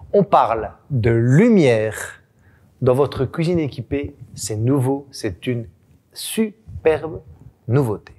On parle de lumière dans votre cuisine équipée. C'est nouveau, c'est une superbe nouveauté.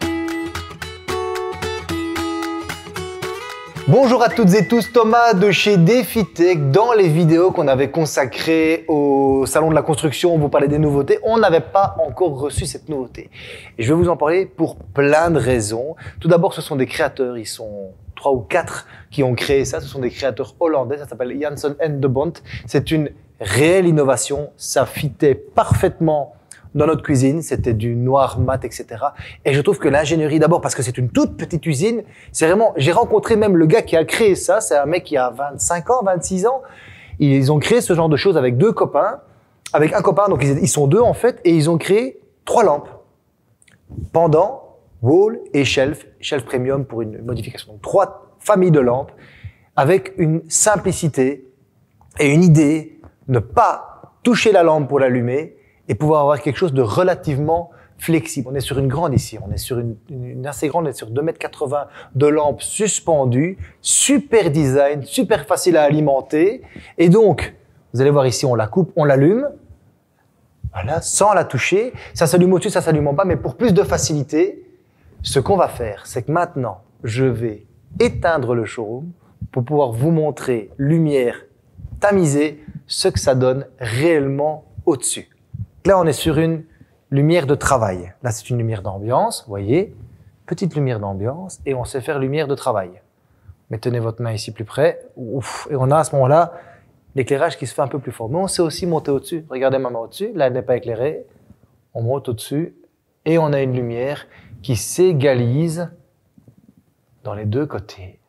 Bonjour à toutes et tous, Thomas de chez DefiTech. Dans les vidéos qu'on avait consacrées au salon de la construction, on vous parlait des nouveautés. On n'avait pas encore reçu cette nouveauté. Et je vais vous en parler pour plein de raisons. Tout d'abord, ce sont des créateurs. Ils sont 3 ou 4 qui ont créé ça. Ce sont des créateurs hollandais. Ça s'appelle Janssen & De Bont. C'est une réelle innovation. Ça fitait parfaitement dans notre cuisine, c'était du noir mat, etc. Et je trouve que l'ingénierie, d'abord parce que c'est une toute petite usine, c'est vraiment, j'ai rencontré même le gars qui a créé ça, c'est un mec qui a 25 ans, 26 ans. Ils ont créé ce genre de choses avec deux copains, avec un copain, donc ils sont deux en fait, et ils ont créé 3 lampes. Pendant, wall et shelf premium pour une modification. Donc 3 familles de lampes avec une simplicité et une idée, ne pas toucher la lampe pour l'allumer, et pouvoir avoir quelque chose de relativement flexible. On est sur une grande ici, on est sur une assez grande, on est sur 2,80 m de lampes suspendues, super design, super facile à alimenter. Et donc, vous allez voir ici, on la coupe, on l'allume, voilà, sans la toucher. Ça s'allume au-dessus, ça s'allume en bas, mais pour plus de facilité, ce qu'on va faire, c'est que maintenant, je vais éteindre le showroom pour pouvoir vous montrer, lumière tamisée, ce que ça donne réellement au-dessus. Là, on est sur une lumière de travail. Là, c'est une lumière d'ambiance, vous voyez, petite lumière d'ambiance, et on sait faire lumière de travail. Mais tenez votre main ici plus près, ouf, et on a à ce moment-là l'éclairage qui se fait un peu plus fort. Mais on sait aussi monter au-dessus. Regardez ma main au-dessus, là, elle n'est pas éclairée. On monte au-dessus, et on a une lumière qui s'égalise dans les deux côtés.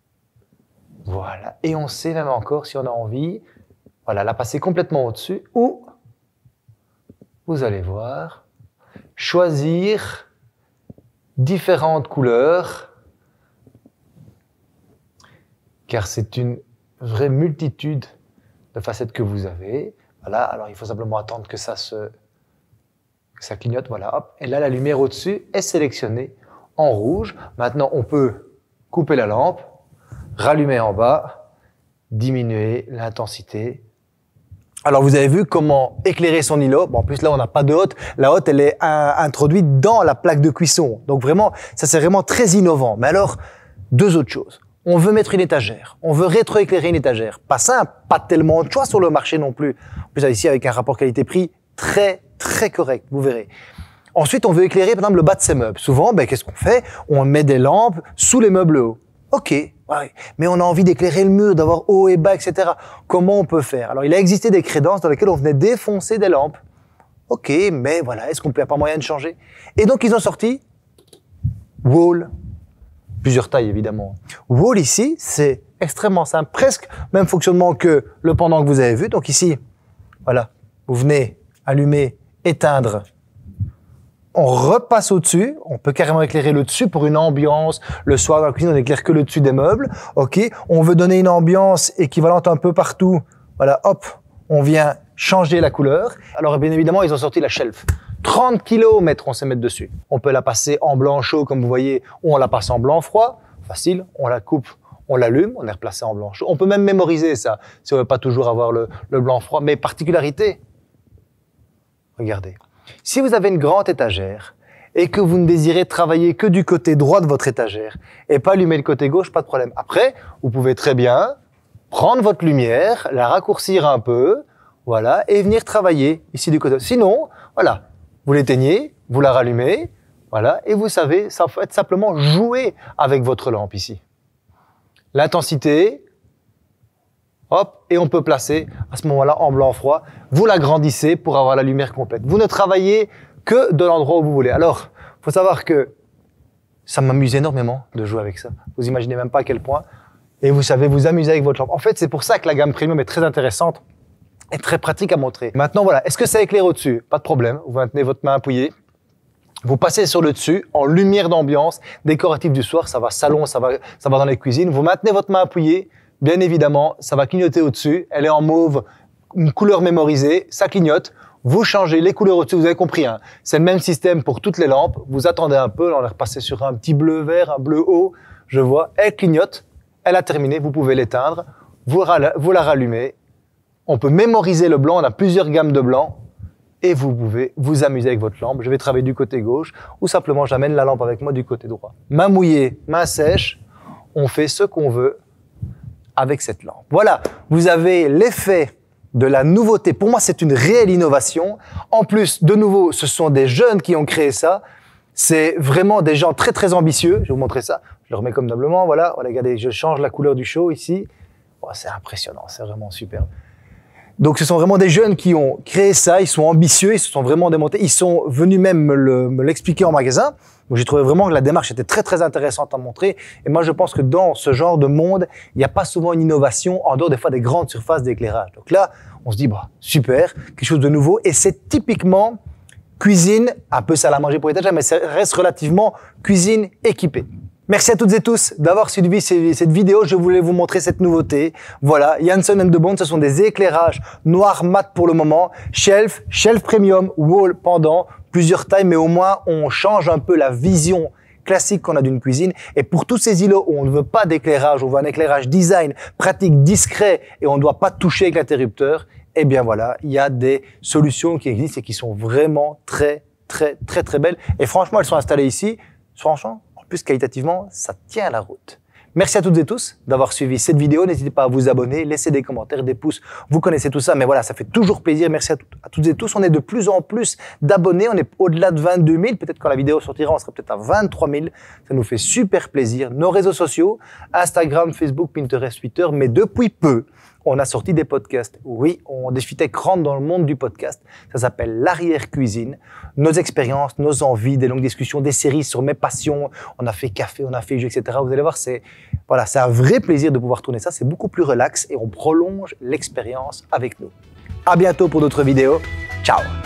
Voilà, et on sait même encore, si on a envie, voilà, la passer complètement au-dessus, ou vous allez voir, choisir différentes couleurs, car c'est une vraie multitude de facettes que vous avez. Voilà, alors il faut simplement attendre que ça clignote, voilà, hop. Et là, la lumière au-dessus est sélectionnée en rouge. Maintenant, on peut couper la lampe, rallumer en bas, diminuer l'intensité. Alors, vous avez vu comment éclairer son îlot. Bon, en plus, là, on n'a pas de hotte. La hotte, elle est introduite dans la plaque de cuisson. Donc, vraiment, ça, c'est vraiment très innovant. Mais alors, 2 autres choses. On veut mettre une étagère. On veut rétroéclairer une étagère. Pas simple, pas tellement de choix sur le marché non plus. En plus, ici, avec un rapport qualité-prix très, très correct. Vous verrez. Ensuite, on veut éclairer, par exemple, le bas de ses meubles. Souvent, qu'est-ce qu'on fait? On met des lampes sous les meubles hauts. OK, ouais, mais on a envie d'éclairer le mur, d'avoir haut et bas, etc. Comment on peut faire? Alors, il a existé des crédences dans lesquelles on venait défoncer des lampes. OK, mais voilà, est-ce qu'on peut pas moyen de changer? Et donc, ils ont sorti wall. Plusieurs tailles, évidemment. Wall, ici, c'est extrêmement simple. Presque même fonctionnement que le pendant que vous avez vu. Donc ici, voilà, vous venez allumer, éteindre. On repasse au-dessus, on peut carrément éclairer le dessus pour une ambiance. Le soir dans la cuisine, on n'éclaire que le dessus des meubles. OK, on veut donner une ambiance équivalente un peu partout. Voilà, hop, on vient changer la couleur. Alors bien évidemment, ils ont sorti la shelf. 30 km, on sait mettre dessus. On peut la passer en blanc chaud, comme vous voyez, ou on la passe en blanc froid. Facile, on la coupe, on l'allume, on est replacé en blanc chaud. On peut même mémoriser ça, si on ne veut pas toujours avoir le blanc froid. Mais particularité, regardez. Si vous avez une grande étagère et que vous ne désirez travailler que du côté droit de votre étagère et pas allumer le côté gauche, pas de problème. Après, vous pouvez très bien prendre votre lumière, la raccourcir un peu, voilà, et venir travailler ici du côté. Sinon, voilà, vous l'éteignez, vous la rallumez, voilà, et vous savez, ça fait simplement jouer avec votre lampe ici. L'intensité, hop, et on peut placer à ce moment-là en blanc froid. Vous l'agrandissez pour avoir la lumière complète. Vous ne travaillez que de l'endroit où vous voulez. Alors, faut savoir que ça m'amuse énormément de jouer avec ça. Vous imaginez même pas à quel point. Et vous savez vous amuser avec votre lampe. En fait, c'est pour ça que la gamme premium est très intéressante et très pratique à montrer. Maintenant, voilà. Est-ce que ça éclaire au-dessus? Pas de problème. Vous maintenez votre main appuyée. Vous passez sur le dessus en lumière d'ambiance, décoratif du soir. Ça va salon, ça va dans les cuisines. Vous maintenez votre main appuyée. Bien évidemment, ça va clignoter au-dessus. Elle est en mauve, une couleur mémorisée. Ça clignote. Vous changez les couleurs au-dessus. Vous avez compris, hein. C'est le même système pour toutes les lampes. Vous attendez un peu. On est repassé sur un petit bleu vert, un bleu haut. Je vois. Elle clignote. Elle a terminé. Vous pouvez l'éteindre. vous la rallumez. On peut mémoriser le blanc, on a plusieurs gammes de blanc et vous pouvez vous amuser avec votre lampe. Je vais travailler du côté gauche ou simplement j'amène la lampe avec moi du côté droit. Main mouillée, main sèche, on fait ce qu'on veut avec cette lampe. Voilà, vous avez l'effet de la nouveauté. Pour moi, c'est une réelle innovation. En plus, de nouveau, ce sont des jeunes qui ont créé ça. C'est vraiment des gens très, très ambitieux. Je vais vous montrer ça. Je le remets convenablement. Voilà, regardez, je change la couleur du show ici. Oh, c'est impressionnant, c'est vraiment superbe. Donc, ce sont vraiment des jeunes qui ont créé ça. Ils sont ambitieux, ils se sont vraiment démontés. Ils sont venus même me l'expliquer en magasin. Donc, j'ai trouvé vraiment que la démarche était très, très intéressante à montrer. Et moi, je pense que dans ce genre de monde, il n'y a pas souvent une innovation en dehors des fois des grandes surfaces d'éclairage. Donc là, on se dit, bah, super, quelque chose de nouveau. Et c'est typiquement cuisine, un peu salle à manger pour l'étagère, mais ça reste relativement cuisine équipée. Merci à toutes et tous d'avoir suivi cette vidéo. Je voulais vous montrer cette nouveauté. Voilà, Janssen & De Bond, ce sont des éclairages noir mat pour le moment. Shelf premium, wall pendant, plusieurs tailles, mais au moins on change un peu la vision classique qu'on a d'une cuisine. Et pour tous ces îlots où on ne veut pas d'éclairage, on veut un éclairage design, pratique, discret et on ne doit pas toucher avec l'interrupteur, eh bien voilà, il y a des solutions qui existent et qui sont vraiment très, très, très, très belles. Et franchement, elles sont installées ici. Franchement, en plus qualitativement, ça tient la route. Merci à toutes et tous d'avoir suivi cette vidéo. N'hésitez pas à vous abonner, laisser des commentaires, des pouces. Vous connaissez tout ça, mais voilà, ça fait toujours plaisir. Merci à toutes et tous. On est de plus en plus d'abonnés. On est au-delà de 22 000. Peut-être quand la vidéo sortira, on sera peut-être à 23 000. Ça nous fait super plaisir. Nos réseaux sociaux, Instagram, Facebook, Pinterest, Twitter. Mais depuis peu, on a sorti des podcasts. Oui, on Défitech rentre dans le monde du podcast. Ça s'appelle l'arrière-cuisine. Nos expériences, nos envies, des longues discussions, des séries sur mes passions. On a fait café, on a fait jus, etc. Vous allez voir, c'est un vrai plaisir de pouvoir tourner ça. C'est beaucoup plus relax et on prolonge l'expérience avec nous. À bientôt pour d'autres vidéos. Ciao!